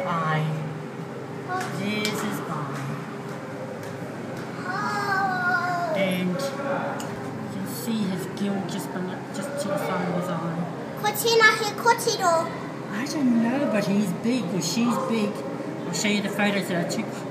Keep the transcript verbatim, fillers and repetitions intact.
eye. There's his eye. And you can see his gill just, just to the side of his eye. I don't know, but he's big, or she's big. I'll show you the photos that I took.